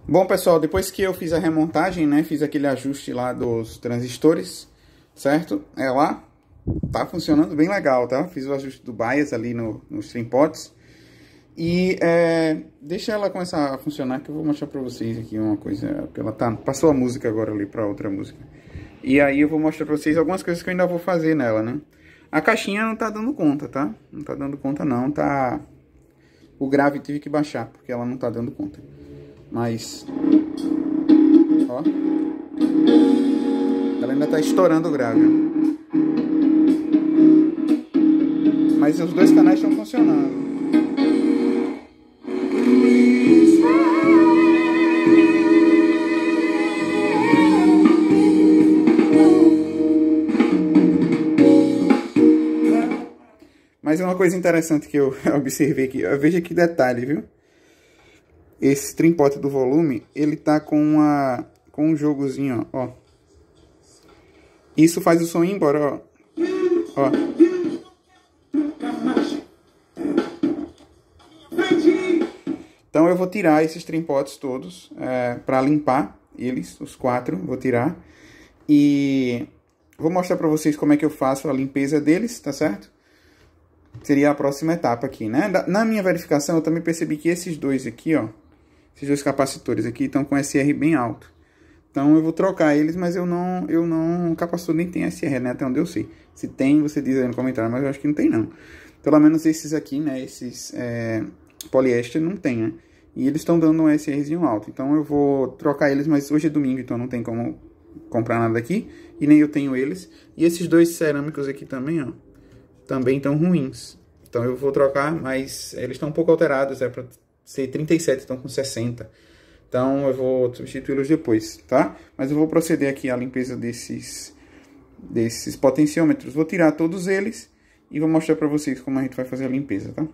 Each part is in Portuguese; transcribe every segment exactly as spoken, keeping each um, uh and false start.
Bom, pessoal, depois que eu fiz a remontagem, né, fiz aquele ajuste lá dos transistores, certo? Ela tá funcionando bem legal, tá? Fiz o ajuste do bias ali no, nos trimpots. E é, deixa ela começar a funcionar, que eu vou mostrar pra vocês aqui uma coisa. Ela tá, passou a música agora ali pra outra música. E aí eu vou mostrar pra vocês algumas coisas que eu ainda vou fazer nela, né? A caixinha não tá dando conta, tá? Não tá dando conta não, tá... O grave tive que baixar, porque ela não tá dando conta. Mas... Ó. Ela ainda tá estourando o grave. Mas os dois canais estão funcionando. Mas é uma coisa interessante que eu observei aqui. Veja que detalhe, viu? Esse trimpote do volume, ele tá com, uma, com um jogozinho, ó. Isso faz o som ir embora, ó. Ó. Então eu vou tirar esses trimpotes todos é, para limpar eles, os quatro, vou tirar. E vou mostrar para vocês como é que eu faço a limpeza deles, tá certo? Seria a próxima etapa aqui, né? Na minha verificação eu também percebi que esses dois aqui, ó, esses dois capacitores aqui estão com S R bem alto. Então eu vou trocar eles, mas eu não, eu não, o capacitor nem tem S R, né? Até onde eu sei. Se tem, você diz aí no comentário, mas eu acho que não tem não. Pelo menos esses aqui, né? Esses é, poliéster não tem, né? E eles estão dando um SRzinho alto. Então eu vou trocar eles, mas hoje é domingo, então não tem como comprar nada aqui. E nem eu tenho eles. E esses dois cerâmicos aqui também, ó, também estão ruins. Então eu vou trocar, mas eles estão um pouco alterados, é para ser trinta e sete, estão com sessenta. Então eu vou substituí-los depois, tá? Mas eu vou proceder aqui à limpeza desses, desses potenciômetros. Vou tirar todos eles e vou mostrar para vocês como a gente vai fazer a limpeza, tá?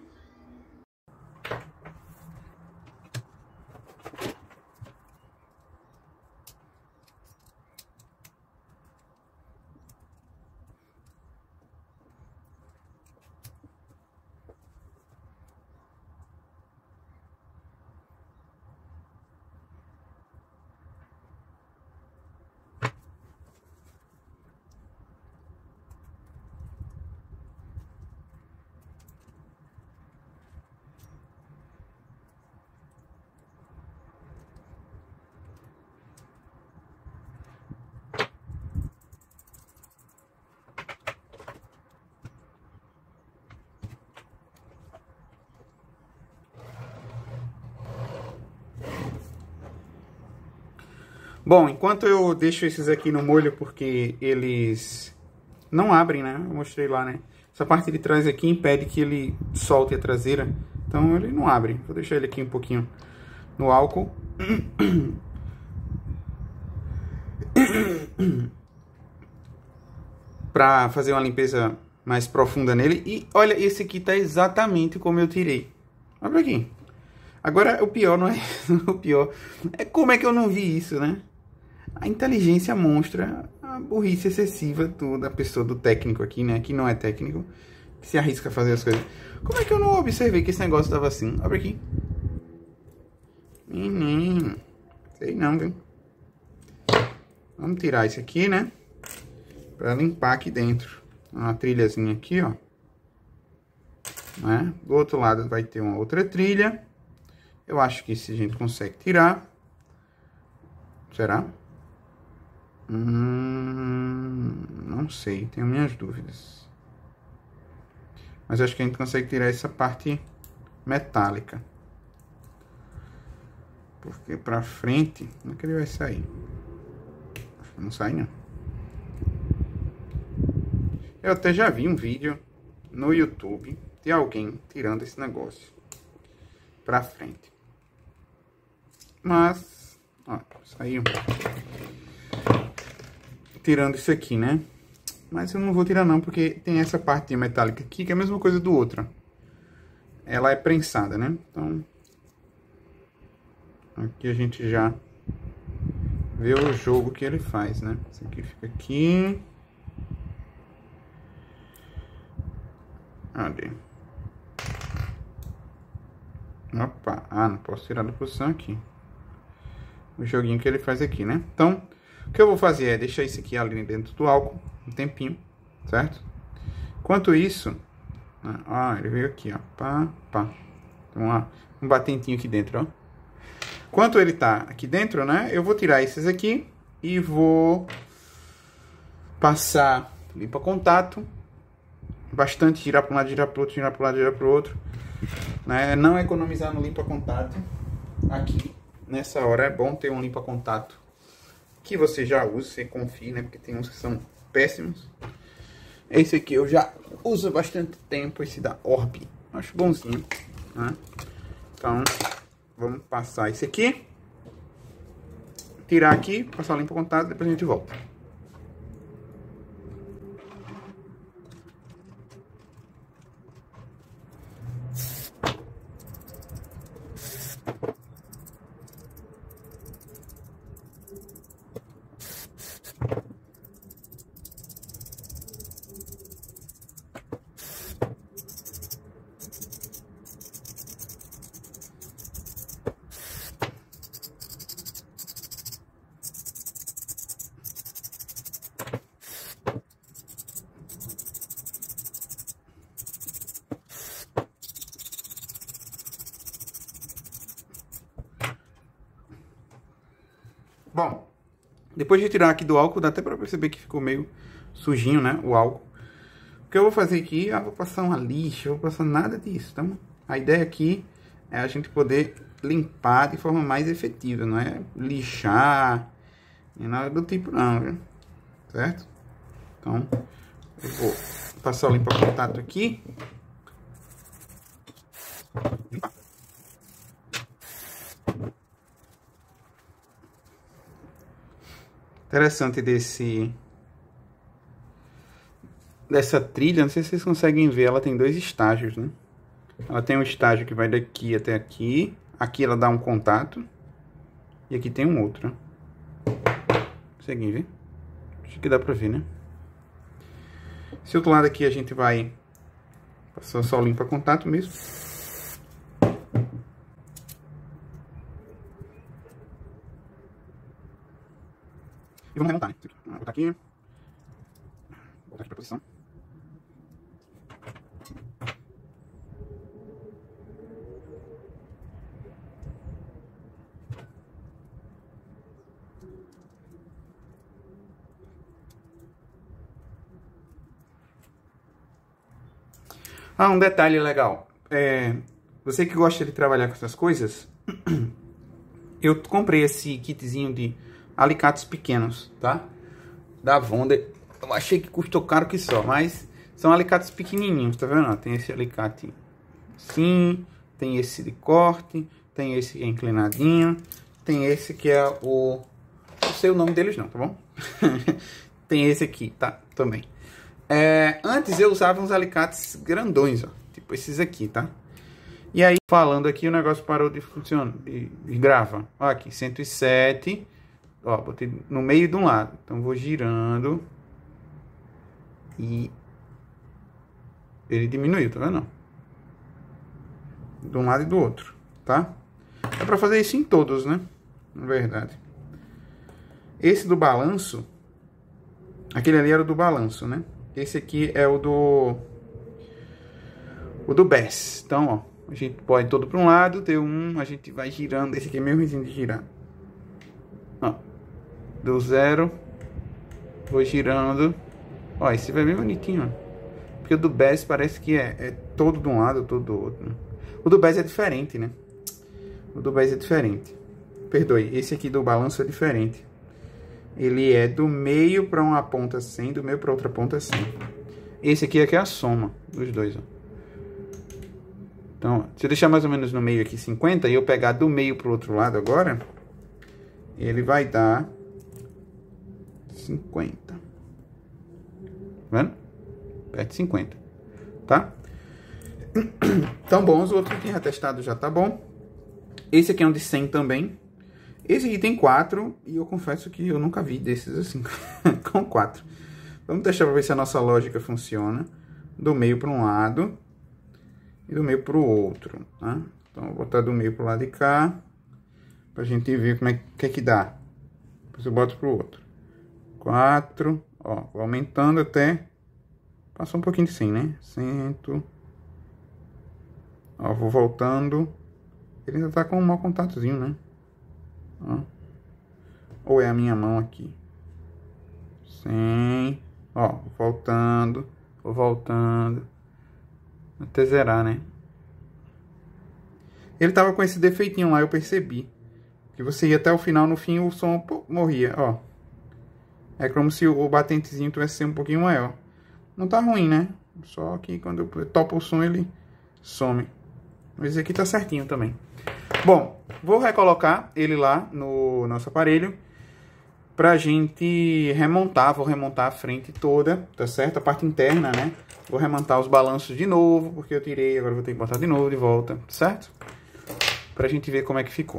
Bom, enquanto eu deixo esses aqui no molho, porque eles não abrem, né? Eu mostrei lá, né? Essa parte de trás aqui impede que ele solte a traseira. Então ele não abre. Vou deixar ele aqui um pouquinho no álcool. Pra fazer uma limpeza mais profunda nele. E olha, esse aqui tá exatamente como eu tirei. Olha aqui. Agora, o pior não é... o pior é como é que eu não vi isso, né? A inteligência monstra a burrice excessiva do, da pessoa, do técnico aqui, né? Que não é técnico, que se arrisca a fazer as coisas. Como é que eu não observei que esse negócio tava assim? Abre aqui. Menino. Sei não, viu? Vamos tirar isso aqui, né? Pra limpar aqui dentro. Uma trilhazinha aqui, ó. Né? Do outro lado vai ter uma outra trilha. Eu acho que se a gente consegue tirar. Será? Hum, não sei, tenho minhas dúvidas. Mas acho que a gente consegue tirar essa parte metálica. Porque pra frente, como é que ele vai sair? Não sai não. Eu até já vi um vídeo no YouTube de alguém tirando esse negócio pra frente. Mas, ó, saiu. Tirando isso aqui, né? Mas eu não vou tirar não, porque tem essa parte metálica aqui, que é a mesma coisa do outro. Ela é prensada, né? Então, aqui a gente já vê o jogo que ele faz, né? Isso aqui fica aqui. Cadê? Opa, ah, não posso tirar da posição aqui. o joguinho que ele faz aqui, né? Então, o que eu vou fazer é deixar isso aqui ali dentro do álcool um tempinho, certo? Enquanto isso, ó, ele veio aqui, ó, pá, pá. Então, ó, um batentinho aqui dentro, ó. Enquanto ele tá aqui dentro, né, eu vou tirar esses aqui e vou passar limpa contato, bastante, girar para um lado, girar para o outro, girar para um lado, girar para o outro, né? Não economizar no limpa contato aqui. Nessa hora é bom ter um limpa contato que você já usa, você confie, né? Porque tem uns que são péssimos. Esse aqui eu já uso há bastante tempo, esse da Orbi. Acho bonzinho, né? Então, vamos passar esse aqui. Tirar aqui, passar o limpa contato, depois a gente volta. Bom, depois de tirar aqui do álcool, dá até pra perceber que ficou meio sujinho, né, o álcool. O que eu vou fazer aqui, eu vou passar uma lixa, eu vou passar nada disso, tá? A ideia aqui é a gente poder limpar de forma mais efetiva, não é lixar, nem nada do tipo não, viu? Certo? Então, eu vou passar o limpa-contato aqui. Limpar. Interessante desse dessa trilha, não sei se vocês conseguem ver, ela tem dois estágios, né? Ela tem um estágio que vai daqui até aqui, aqui ela dá um contato e aqui tem um outro, né? Conseguem ver? Acho que dá pra ver, né? Esse outro lado aqui a gente vai passar só limpa contato mesmo. E vamos remontar, né? Vou botar aqui. Voltar aqui pra posição. Ah, um detalhe legal. É, você que gosta de trabalhar com essas coisas, eu comprei esse kitzinho de alicates pequenos, tá? Da Wonder. Eu achei que custou caro que só, mas são alicates pequenininhos, tá vendo? Tem esse alicate assim, tem esse de corte, tem esse inclinadinho, tem esse que é o... Não sei o nome deles não, tá bom? Tem esse aqui, tá? Também. É, antes eu usava uns alicates grandões, ó, tipo esses aqui, tá? E aí, falando aqui, o negócio parou de funcionar, de, de gravar. Ó, aqui, cento e sete, ó, botei no meio de um lado. Então, vou girando e ele diminuiu, tá vendo? De um lado e do outro, tá? É pra fazer isso em todos, né? Na verdade. Esse do balanço, aquele ali era o do balanço, né? Esse aqui é o do o do Bass. Então, ó, a gente pode todo para um lado, ter um, a gente vai girando. Esse aqui é meio ruimzinho de girar. Ó, do zero, vou girando. Ó, esse vai bem bonitinho, ó. Porque o do Bass parece que é, é todo de um lado, todo do outro, né? O do Bass é diferente, né? O do Bass é diferente. Perdoe, esse aqui do balanço é diferente. Ele é do meio para uma ponta assim, do meio para outra ponta assim. Esse aqui é que é a soma dos dois, ó. Então, ó, se eu deixar mais ou menos no meio aqui cinquenta e eu pegar do meio para o outro lado agora, ele vai dar cinquenta. Tá vendo? Perto de cinquenta, tá? Tão bons, o outro que tinha testado já tá bom. Esse aqui é um de cem também. Esse aqui tem quatro, e eu confesso que eu nunca vi desses assim, com quatro. Vamos testar para ver se a nossa lógica funciona. Do meio para um lado e do meio para o outro, tá? Então, vou botar do meio para o lado de cá. pra gente ver como é que é que dá. Depois eu boto pro outro. quatro, ó, vou aumentando até... Passou um pouquinho de cem, né? Cento... Ó, vou voltando. Ele ainda tá com um mau contatozinho, né? Ó. Ou é a minha mão aqui? cem. Ó, voltando. Vou voltando. Até zerar, né? Ele tava com esse defeitinho lá, eu percebi. Que você ia até o final, no fim o som pô, morria, ó. É como se o batentezinho tivesse sido um pouquinho maior. Não tá ruim, né? Só que quando eu topo o som ele some. Mas esse aqui tá certinho também. Bom, vou recolocar ele lá no nosso aparelho pra gente remontar. Vou remontar a frente toda, tá certo? A parte interna, né? Vou remontar os balanços de novo, porque eu tirei, agora vou ter que botar de novo, de volta, certo? Pra gente ver como é que ficou.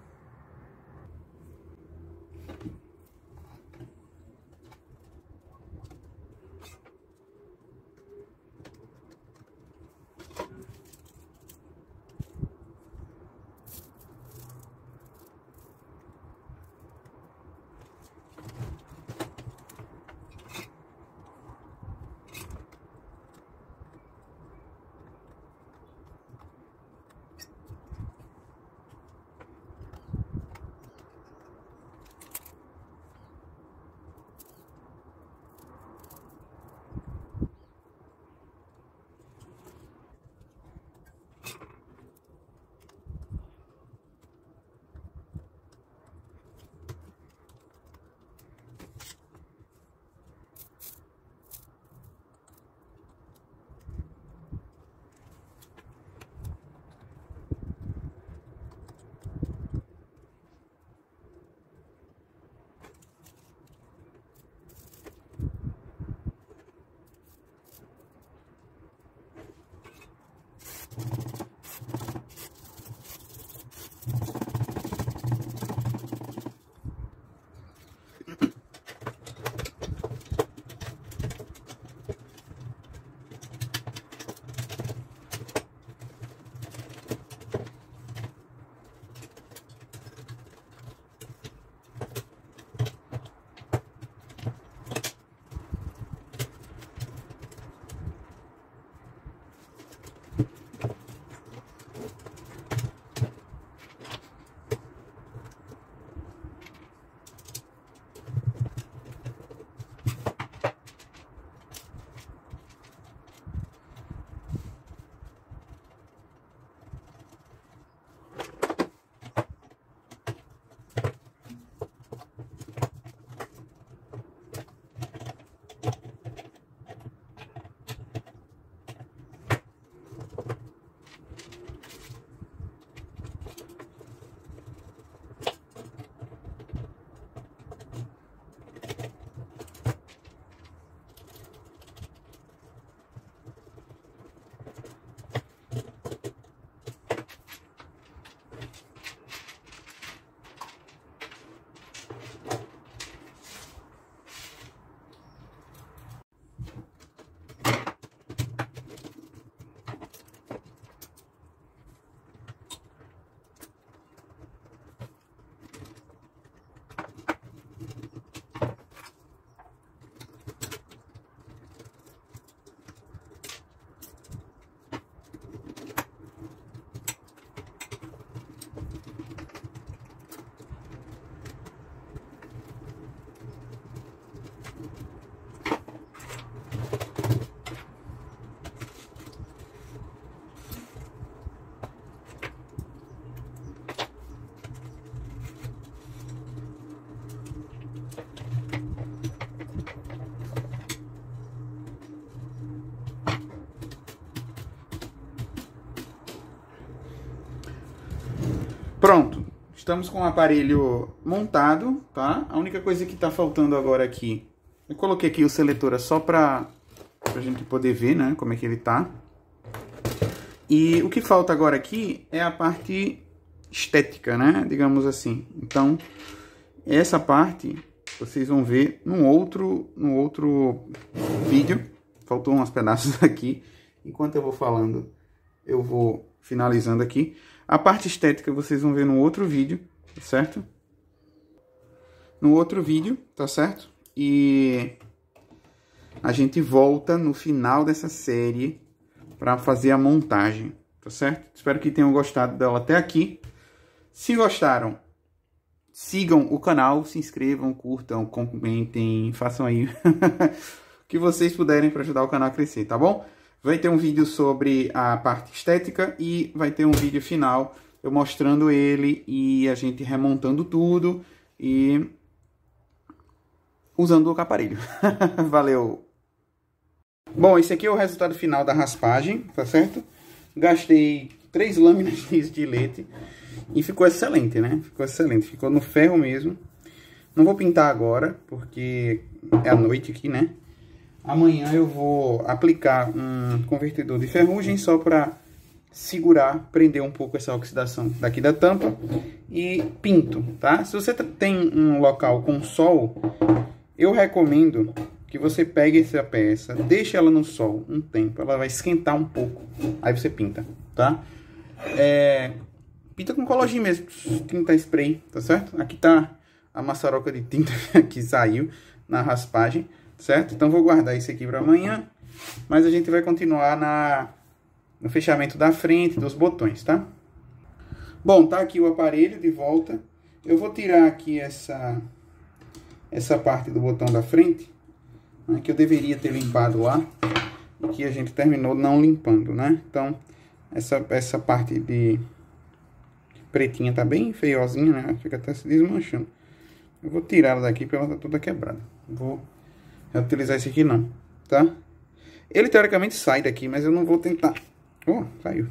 Pronto, estamos com o aparelho montado, tá? A única coisa que está faltando agora aqui, eu coloquei aqui o seletora só para a gente poder ver, né, como é que ele tá. E o que falta agora aqui é a parte estética, né, digamos assim. Então, essa parte vocês vão ver num outro, num outro vídeo. Faltou uns pedaços aqui. Enquanto eu vou falando, eu vou finalizando aqui. A parte estética vocês vão ver no outro vídeo, tá certo? No outro vídeo, tá certo? E a gente volta no final dessa série para fazer a montagem, tá certo? Espero que tenham gostado dela até aqui. Se gostaram, sigam o canal, se inscrevam, curtam, comentem, façam aí o que vocês puderem para ajudar o canal a crescer, tá bom? Vai ter um vídeo sobre a parte estética e vai ter um vídeo final eu mostrando ele e a gente remontando tudo e usando o aparelho. Valeu! Bom, esse aqui é o resultado final da raspagem, tá certo? Gastei três lâminas de estilete e ficou excelente, né? Ficou excelente, ficou no ferro mesmo. Não vou pintar agora, porque é a noite aqui, né? Amanhã eu vou aplicar um convertedor de ferrugem só para segurar, prender um pouco essa oxidação daqui da tampa e pinto, tá? Se você tem um local com sol, eu recomendo que você pegue essa peça, deixe ela no sol um tempo, ela vai esquentar um pouco, aí você pinta, tá? É, pinta com colagem mesmo, tinta spray, tá certo? Aqui tá a maçaroca de tinta que saiu na raspagem, certo? Então vou guardar isso aqui para amanhã, mas a gente vai continuar na, no fechamento da frente, dos botões, tá? Bom, tá aqui o aparelho de volta, eu vou tirar aqui essa, essa parte do botão da frente, que eu deveria ter limpado lá e que a gente terminou não limpando, né? Então, essa, essa parte de pretinha tá bem feiozinha, né? Fica até se desmanchando. Eu vou tirar ela daqui porque ela tá toda quebrada. Não vou reutilizar esse aqui não, tá? Ele teoricamente sai daqui, mas eu não vou tentar. Oh, saiu.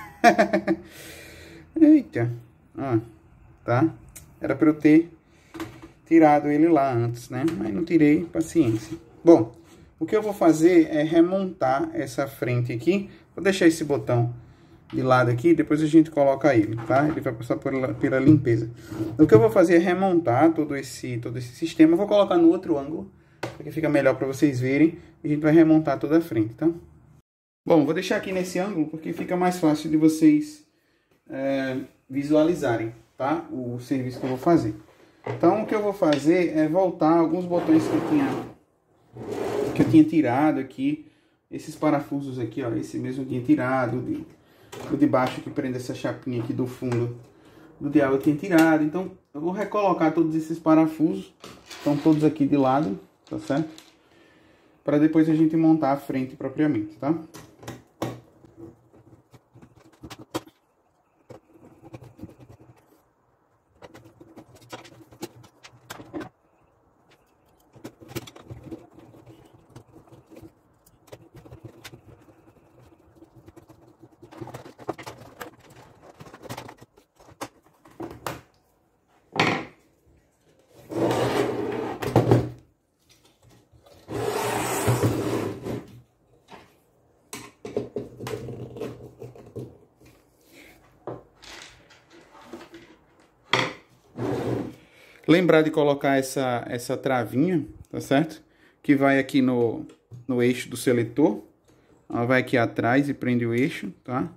Eita. Ó, tá? Era pra eu ter tirado ele lá antes, né? Mas não tirei, paciência. Bom, o que eu vou fazer é remontar essa frente aqui. Vou deixar esse botão de lado aqui, depois a gente coloca ele, tá? Ele vai passar por, pela limpeza. O que eu vou fazer é remontar todo esse, todo esse sistema. Eu vou colocar no outro ângulo, porque fica melhor para vocês verem. E a gente vai remontar toda a frente, tá? Bom, vou deixar aqui nesse ângulo, porque fica mais fácil de vocês é, visualizarem, tá? O serviço que eu vou fazer. Então, o que eu vou fazer é voltar alguns botões que eu tinha... que eu tinha tirado aqui, esses parafusos aqui, ó, esse mesmo eu tinha tirado, de, o de baixo que prende essa chapinha aqui do fundo do dial eu tinha tirado, então eu vou recolocar todos esses parafusos, estão todos aqui de lado, tá certo? Para depois a gente montar a frente propriamente, tá? Lembrar de colocar essa, essa travinha, tá certo? Que vai aqui no, no eixo do seletor. Ela vai aqui atrás e prende o eixo, tá?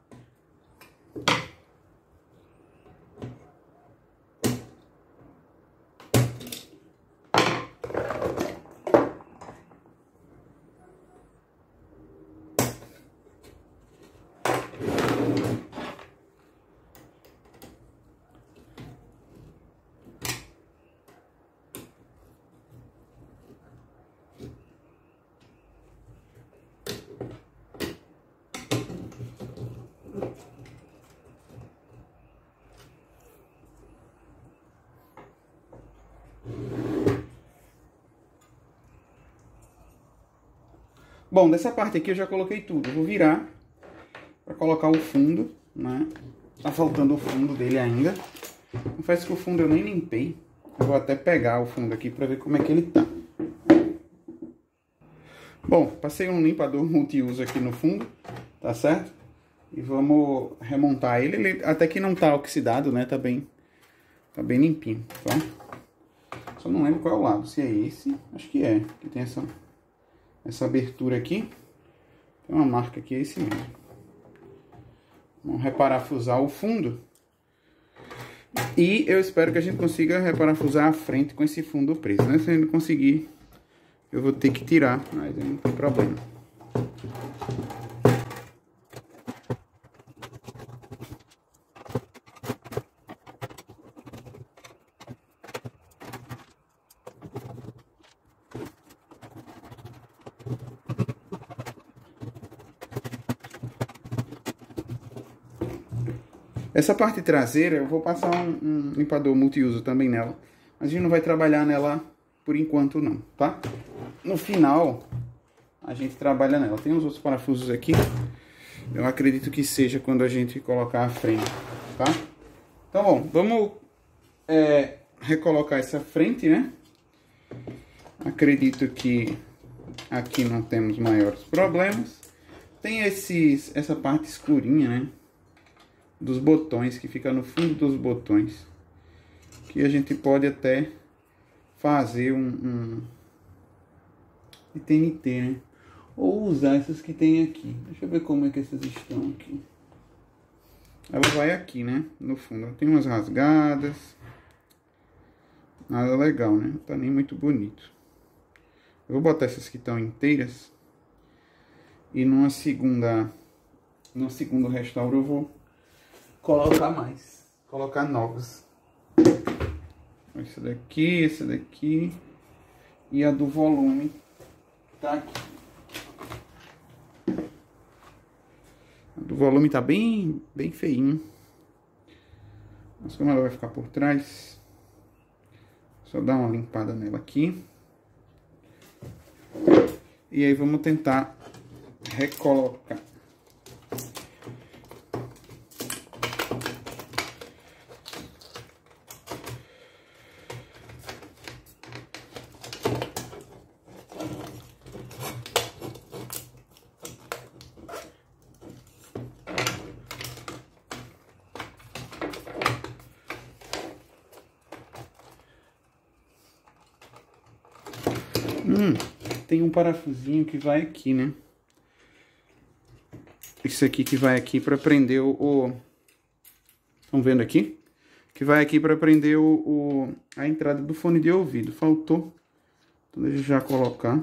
Bom, dessa parte aqui eu já coloquei tudo. Eu vou virar para colocar o fundo, né? Tá faltando o fundo dele ainda. Confesso que o fundo eu nem limpei. Eu vou até pegar o fundo aqui para ver como é que ele tá. Bom, passei um limpador multiuso aqui no fundo, tá certo? E vamos remontar ele. Ele até que não tá oxidado, né? Tá bem, tá bem limpinho, tá? Só não lembro qual é o lado. Se é esse, acho que é. Que tem essa, essa abertura aqui. Tem uma marca aqui, é esse mesmo. Vamos reparafusar o fundo. E eu espero que a gente consiga reparafusar a frente com esse fundo preso, né? Se a gente não conseguir, eu vou ter que tirar, mas não tem problema. Essa parte traseira eu vou passar um, um limpador multiuso também nela. Mas a gente não vai trabalhar nela por enquanto não, tá? No final a gente trabalha nela. Tem uns outros parafusos aqui. Eu acredito que seja quando a gente colocar a frente, tá? Então, bom, vamos é, recolocar essa frente, né? Acredito que aqui não temos maiores problemas. Tem esses, essa parte escurinha, né? Dos botões, que fica no fundo dos botões, que a gente pode até fazer um, um de T N T, né? Ou usar essas que tem aqui. Deixa eu ver como é que essas estão aqui. Ela vai aqui, né? No fundo. Tem umas rasgadas. Nada legal, né? Não tá nem muito bonito. Eu vou botar essas que estão inteiras. E numa segunda... No segundo restauro eu vou colocar mais. Colocar novas. Essa daqui, essa daqui. E a do volume tá aqui. A do volume tá bem, bem feinho. Mas como ela vai ficar por trás, só dar uma limpada nela aqui. E aí vamos tentar recolocar. Hum, tem um parafusinho que vai aqui, né? Isso aqui que vai aqui para prender o, o... Estão vendo aqui? Que vai aqui para prender o, o... a entrada do fone de ouvido. Faltou. Então deixa eu já colocar.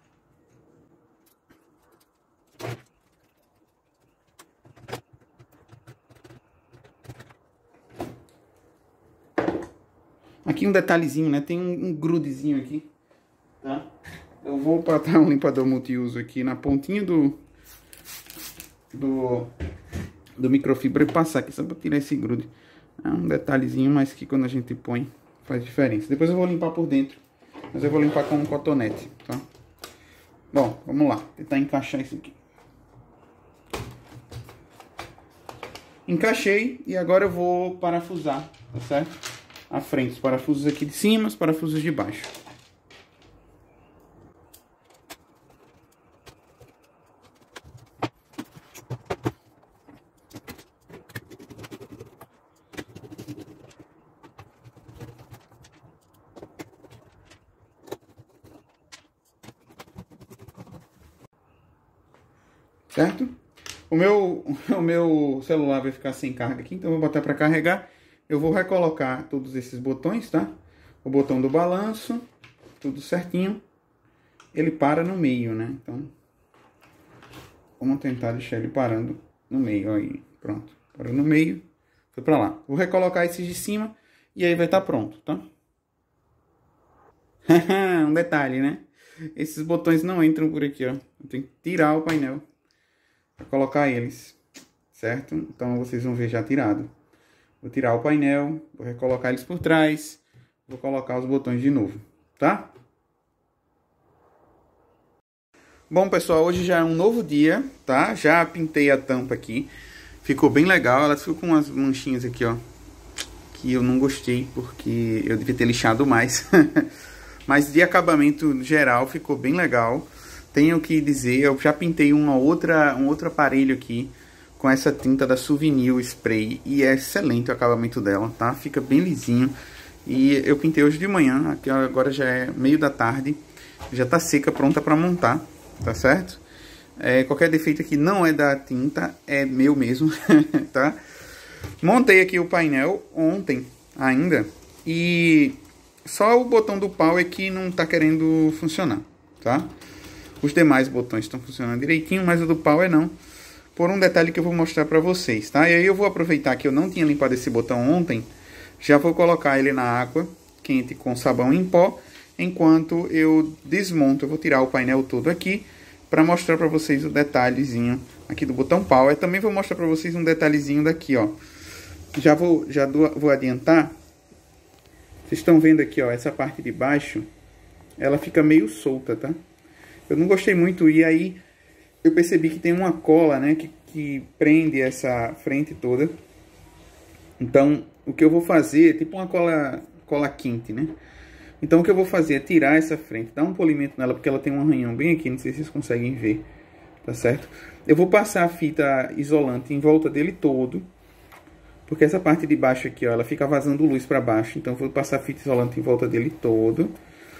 Aqui um detalhezinho, né? Tem um, um grudezinho aqui. Tá? Eu vou botar um limpador multiuso aqui na pontinha do do, do microfibra e passar aqui só para tirar esse grude. É um detalhezinho, mas que quando a gente põe faz diferença. Depois eu vou limpar por dentro, mas eu vou limpar com um cotonete, tá? Bom, vamos lá, tentar encaixar isso aqui. Encaixei e agora eu vou parafusar, tá certo? A frente, os parafusos aqui de cima, os parafusos de baixo. Certo? O meu, o meu celular vai ficar sem carga aqui, então eu vou botar para carregar. Eu vou recolocar todos esses botões, tá? O botão do balanço, tudo certinho. Ele para no meio, né? Então, vamos tentar deixar ele parando no meio. Aí, pronto. Parou no meio, foi para lá. Vou recolocar esses de cima e aí vai estar pronto, tá? Um detalhe, né? Esses botões não entram por aqui, ó. Eu tenho que tirar o painel para colocar eles, certo? Então vocês vão ver já tirado. Vou tirar o painel, vou recolocar eles por trás, vou colocar os botões de novo, tá? Bom, pessoal, hoje já é um novo dia, tá? Já pintei a tampa aqui, ficou bem legal. Ela ficou com umas manchinhas aqui, ó, que eu não gostei porque eu devia ter lixado mais. Mas de acabamento geral ficou bem legal. Tenho que dizer, eu já pintei uma outra, um outro aparelho aqui com essa tinta da Souvenir Spray e é excelente o acabamento dela, tá? Fica bem lisinho. E eu pintei hoje de manhã, aqui agora já é meio da tarde, já tá seca, pronta para montar, tá certo? É, qualquer defeito aqui não é da tinta, é meu mesmo, tá? Montei aqui o painel ontem, ainda. E só o botão do pau é que não tá querendo funcionar, tá? Os demais botões estão funcionando direitinho, mas o do pau é não. Por um detalhe que eu vou mostrar pra vocês, tá? E aí eu vou aproveitar que eu não tinha limpado esse botão ontem. Já vou colocar ele na água quente com sabão em pó. Enquanto eu desmonto, eu vou tirar o painel todo aqui para mostrar para vocês o detalhezinho aqui do botão power. Também vou mostrar para vocês um detalhezinho daqui, ó. Já vou, já do, vou adiantar. Vocês estão vendo aqui, ó, essa parte de baixo, ela fica meio solta, tá? Eu não gostei muito e aí eu percebi que tem uma cola, né, que, que prende essa frente toda. Então, o que eu vou fazer é tipo uma cola, cola quente, né? Então, o que eu vou fazer é tirar essa frente, dar um polimento nela, porque ela tem um arranhão bem aqui, não sei se vocês conseguem ver, tá certo? Eu vou passar a fita isolante em volta dele todo, porque essa parte de baixo aqui, ó, ela fica vazando luz para baixo, então eu vou passar a fita isolante em volta dele todo.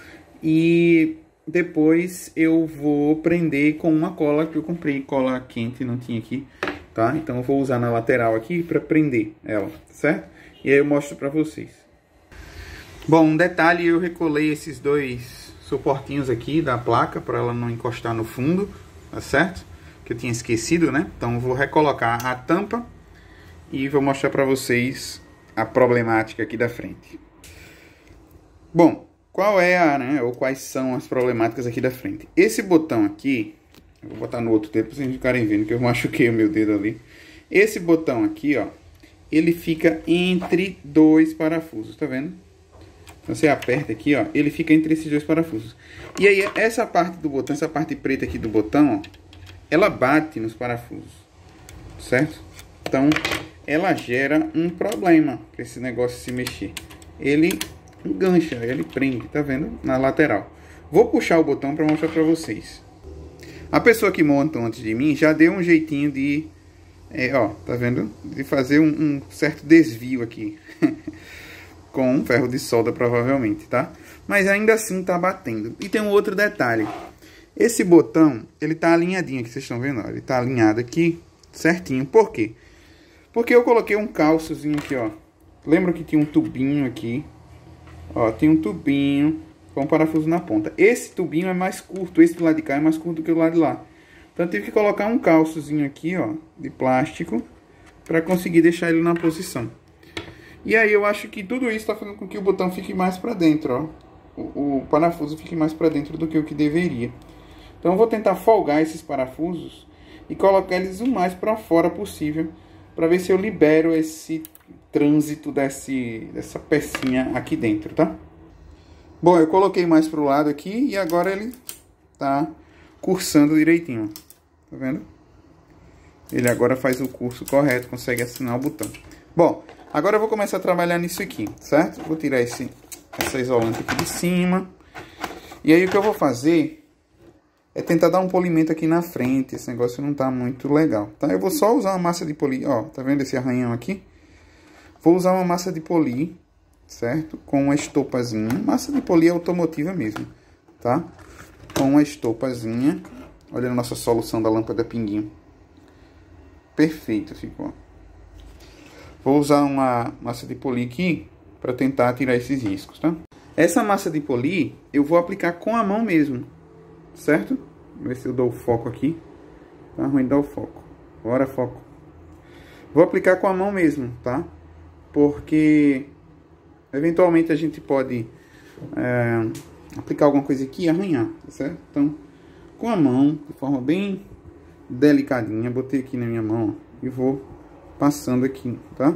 E depois eu vou prender com uma cola que eu comprei, cola quente, não tinha aqui, tá? Então eu vou usar na lateral aqui para prender ela, tá certo? E aí eu mostro para vocês. Bom, um detalhe, eu recolei esses dois suportinhos aqui da placa para ela não encostar no fundo, tá certo? Que eu tinha esquecido, né? Então eu vou recolocar a tampa e vou mostrar para vocês a problemática aqui da frente. Bom, qual é a, né, ou quais são as problemáticas aqui da frente? Esse botão aqui, eu vou botar no outro dedo para vocês ficarem vendo que eu machuquei o meu dedo ali. Esse botão aqui, ó, ele fica entre dois parafusos, tá vendo? Então você aperta aqui, ó, ele fica entre esses dois parafusos. E aí essa parte do botão, essa parte preta aqui do botão, ó, ela bate nos parafusos, certo? Então ela gera um problema para esse negócio se mexer. Ele engancha, ele prende, tá vendo? Na lateral. Vou puxar o botão para mostrar para vocês. A pessoa que monta antes de mim já deu um jeitinho de, é, ó, tá vendo? De fazer um, um certo desvio aqui. Com um ferro de solda, provavelmente, tá? Mas ainda assim tá batendo. E tem um outro detalhe. Esse botão, ele tá alinhadinho aqui, vocês estão vendo? Ó, ele tá alinhado aqui, certinho. Por quê? Porque eu coloquei um calçozinho aqui, ó. Lembra que tinha um tubinho aqui? Ó, tem um tubinho com um parafuso na ponta. Esse tubinho é mais curto, esse do lado de cá é mais curto do que o lado de lá. Então eu tive que colocar um calçozinho aqui, ó, de plástico, para conseguir deixar ele na posição. E aí eu acho que tudo isso está fazendo com que o botão fique mais para dentro, ó. O, o parafuso fique mais para dentro do que o que deveria. Então eu vou tentar folgar esses parafusos e colocar eles o mais para fora possível, para ver se eu libero esse trânsito desse, dessa pecinha aqui dentro, tá? Bom, eu coloquei mais pro lado aqui e agora ele tá cursando direitinho, tá vendo? Ele agora faz o curso correto, consegue assinar o botão. Bom, agora eu vou começar a trabalhar nisso aqui, certo? Vou tirar esse, essa isolante aqui de cima. E aí o que eu vou fazer é tentar dar um polimento aqui na frente. Esse negócio não tá muito legal, tá? Eu vou só usar uma massa de polir, ó, tá vendo esse arranhão aqui? Vou usar uma massa de polir, certo? Com uma estopazinha. Massa de polir automotiva mesmo, tá? Com uma estopazinha. Olha a nossa solução da lâmpada pinguinho. Perfeito ficou. Vou usar uma massa de polir aqui para tentar tirar esses riscos, tá? Essa massa de polir eu vou aplicar com a mão mesmo, certo? Vou ver se eu dou o foco aqui. Tá ruim dar o foco. Bora, foco. Vou aplicar com a mão mesmo, tá? Porque eventualmente a gente pode é, aplicar alguma coisa aqui e arranhar, tá certo? Então, com a mão, de forma bem delicadinha, botei aqui na minha mão ó, e vou passando aqui, tá?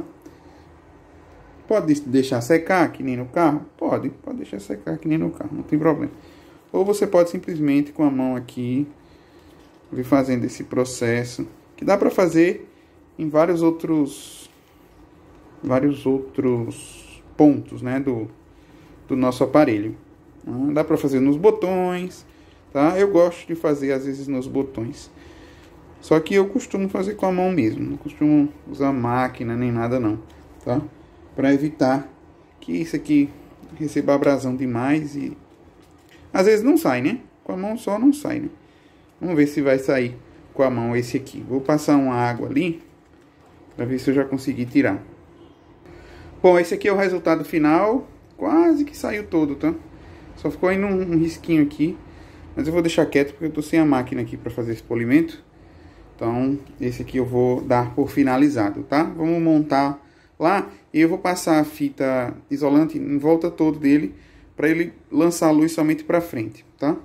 Pode deixar secar, que nem no carro? Pode, pode deixar secar, que nem no carro, não tem problema. Ou você pode simplesmente com a mão aqui, vir fazendo esse processo, que dá pra fazer em vários outros, vários outros pontos, né, do, do nosso aparelho. Dá pra fazer nos botões, tá? Eu gosto de fazer, às vezes, nos botões. Só que eu costumo fazer com a mão mesmo, não costumo usar máquina nem nada não, tá? Para evitar que isso aqui receba abrasão demais e às vezes não sai, né? Com a mão só não sai, né? Vamos ver se vai sair com a mão esse aqui. Vou passar uma água ali para ver se eu já consegui tirar. Bom, esse aqui é o resultado final. Quase que saiu todo, tá? Só ficou ainda um, um risquinho aqui. Mas eu vou deixar quieto porque eu tô sem a máquina aqui para fazer esse polimento. Então, esse aqui eu vou dar por finalizado, tá? Vamos montar lá e eu vou passar a fita isolante em volta todo dele para ele lançar a luz somente para frente, tá?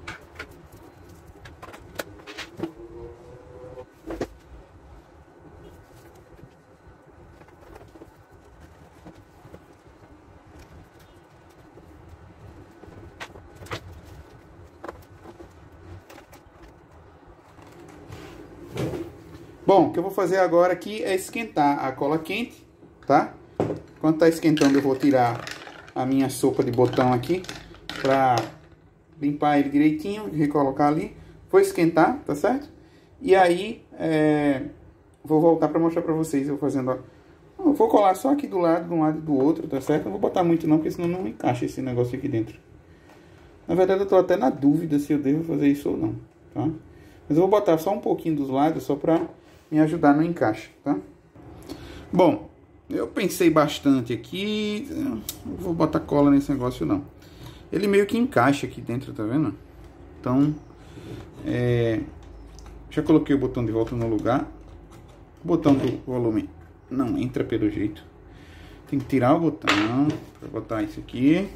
Bom, o que eu vou fazer agora aqui é esquentar a cola quente, tá? Enquanto tá esquentando, eu vou tirar a minha sopa de botão aqui pra limpar ele direitinho e recolocar ali. Vou esquentar, tá certo? E aí, é, vou voltar pra mostrar pra vocês eu fazendo, ó. Eu vou colar só aqui do lado, de um lado e do outro, tá certo? Não vou botar muito não, porque senão não encaixa esse negócio aqui dentro. Na verdade, eu tô até na dúvida se eu devo fazer isso ou não, tá? Mas eu vou botar só um pouquinho dos lados, só pra me ajudar no encaixe, tá? Bom, eu pensei bastante aqui. Não vou botar cola nesse negócio não. Ele meio que encaixa aqui dentro, tá vendo? Então, é, já coloquei o botão de volta no lugar. O botão do volume não entra pelo jeito. Tem que tirar o botão para botar isso aqui.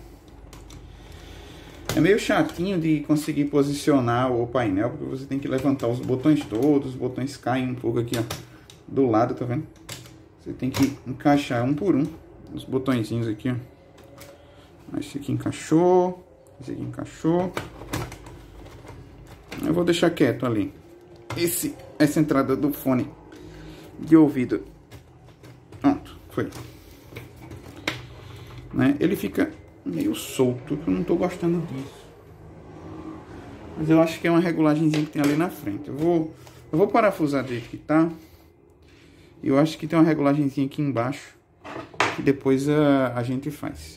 É meio chatinho de conseguir posicionar o painel, porque você tem que levantar os botões todos, os botões caem um pouco aqui, ó, do lado, tá vendo? Você tem que encaixar um por um os botõezinhos aqui, ó. Esse aqui encaixou, esse aqui encaixou. Eu vou deixar quieto ali. Esse, essa entrada do fone de ouvido, pronto, foi. Né? Ele fica meio solto, que eu não tô gostando disso. Mas eu acho que é uma regulagemzinha que tem ali na frente. Eu vou, eu vou parafusar do jeito que tá. E eu acho que tem uma regulagemzinha aqui embaixo, que depois a, a gente faz.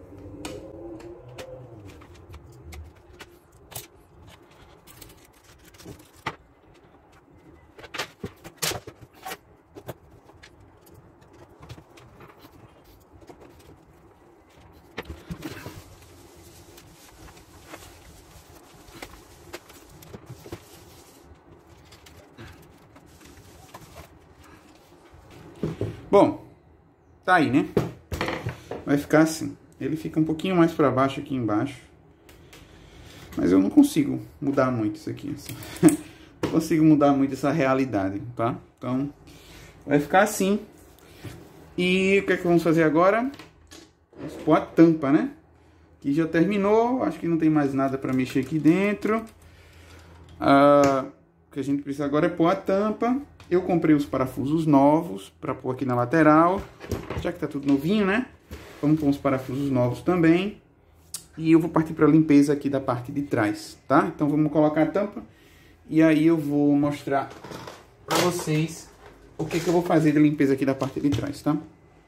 Bom, tá aí, né? Vai ficar assim. Ele fica um pouquinho mais pra baixo aqui embaixo. Mas eu não consigo mudar muito isso aqui. Não consigo mudar muito essa realidade, tá? Então, vai ficar assim. E o que é que vamos fazer agora? Vamos pôr a tampa, né? Que já terminou. Acho que não tem mais nada pra mexer aqui dentro. Ah, o que a gente precisa agora é pôr a tampa. Eu comprei os parafusos novos para pôr aqui na lateral, já que tá tudo novinho, né? Vamos pôr os parafusos novos também. E eu vou partir para a limpeza aqui da parte de trás, tá? Então vamos colocar a tampa e aí eu vou mostrar para vocês o que que eu vou fazer de limpeza aqui da parte de trás, tá?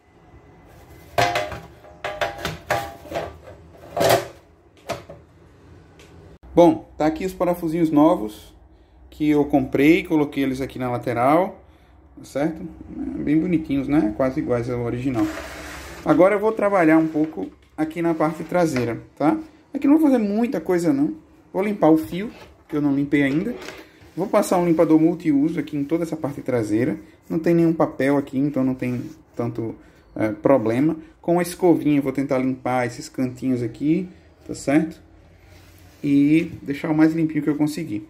Bom, tá aqui os parafusinhos novos que eu comprei, coloquei eles aqui na lateral, certo? Bem bonitinhos, né? Quase iguais ao original. Agora eu vou trabalhar um pouco aqui na parte traseira, tá? Aqui não vou fazer muita coisa não. Vou limpar o fio, que eu não limpei ainda. Vou passar um limpador multiuso aqui em toda essa parte traseira. Não tem nenhum papel aqui, então não tem tanto é, problema. Com a escovinha eu vou tentar limpar esses cantinhos aqui, tá certo? E deixar o mais limpinho que eu conseguir.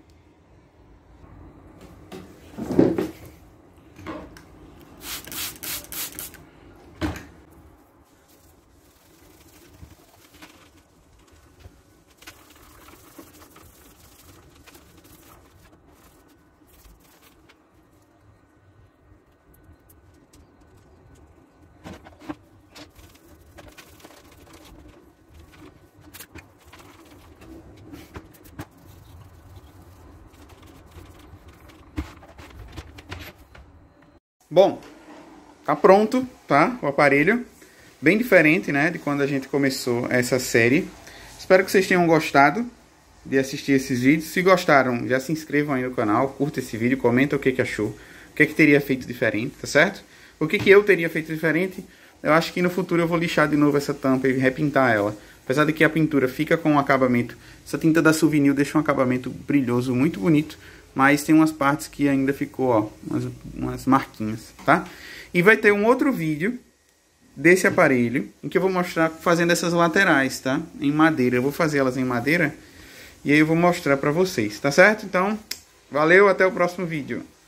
Bom, tá pronto, tá? O aparelho. Bem diferente, né? De quando a gente começou essa série. Espero que vocês tenham gostado de assistir esses vídeos. Se gostaram, já se inscrevam aí no canal. Curta esse vídeo, comenta o que que achou. O que que teria feito diferente, tá certo? O que que eu teria feito diferente? Eu acho que no futuro eu vou lixar de novo essa tampa e repintar ela. Apesar de que a pintura fica com um acabamento... Essa tinta da Souvenir deixa um acabamento brilhoso, muito bonito. Mas tem umas partes que ainda ficou, ó, umas, umas marquinhas, tá? E vai ter um outro vídeo desse aparelho, em que eu vou mostrar fazendo essas laterais, tá? Em madeira. Eu vou fazer elas em madeira e aí eu vou mostrar pra vocês, tá certo? Então, valeu, até o próximo vídeo.